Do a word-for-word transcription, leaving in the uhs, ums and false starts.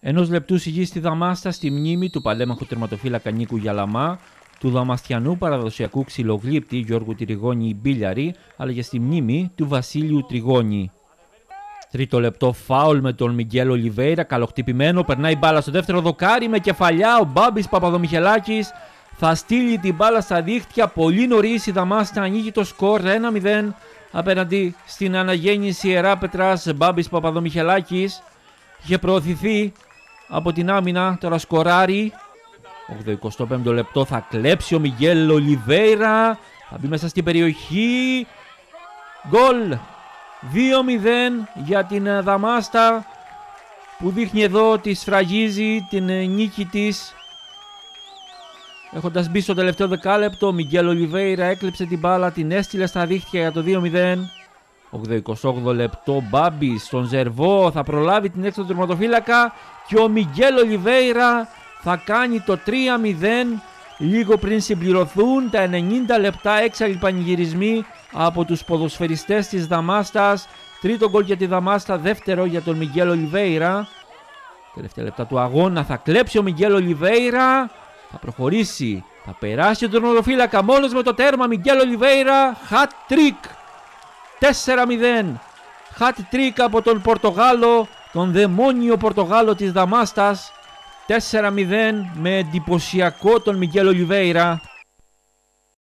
Ενός λεπτού σιγή στη Δαμάστα στη μνήμη του παλέμαχου τερματοφύλακα Νίκου Γιαλαμά, του δαμαστιανού παραδοσιακού ξυλογλύπτη Γιώργου Τριγώνη Μπίλιαρη, αλλά και στη μνήμη του Βασίλειου Τριγώνη. Τρίτο λεπτό φάουλ με τον Μιγγέλ Ολιβέιρα, καλοχτυπημένο, περνάει μπάλα στο δεύτερο δοκάρι με κεφαλιά. Ο Μπάμπης Παπαδομιχελάκης θα στείλει την μπάλα στα δίχτυα. Πολύ νωρίς η Δαμάστα ανοίγει το σκορ ένα μηδέν απέναντι στην αναγέννηση Ιεράπετρας. Μπάμπης Παπαδομιχελάκης είχε προωθηθεί από την άμυνα, τώρα σκοράρει. ογδοηκοστό πέμπτο λεπτό θα κλέψει ο Μιγγέλ Ολιβέιρα, θα μπει μέσα στην περιοχή. Γκολ! δύο μηδέν για την Δαμάστα, που δείχνει εδώ ότι σφραγίζει την νίκη της. Έχοντας μπει στο τελευταίο δεκάλεπτο, ο Μιγγέλ Ολιβέιρα έκλεψε την μπάλα, την έστειλε στα δίχτυα για το δύο μηδέν. ογδοηκοστό όγδοο λεπτό, Μπάμπης στον Ζερβό θα προλάβει την έξω του τερματοφύλακα και ο Μιγγέλ Ολιβέιρα θα κάνει το τρία μηδέν λίγο πριν συμπληρωθούν τα ενενήντα λεπτά. Έξαλλοι πανηγυρισμοί από τους ποδοσφαιριστές της Δαμάστας. Τρίτο γκολ για τη Δαμάστα, δεύτερο για τον Μιγγέλ Ολιβέιρα. Τελευταία λεπτά του αγώνα θα κλέψει ο Μιγγέλ Ολιβέιρα, θα προχωρήσει, θα περάσει τον τερματοφύλακα μόνος με το τέρμα. Μιγγέλ Ολιβέιρα, hat trick, τέσσερα μηδέν. Hat trick από τον Πορτογάλο, τον δαιμόνιο Πορτογάλο της Δαμάστας. τέσσερα μηδέν με εντυπωσιακό τον Μιγγέλ Ολιβέιρα.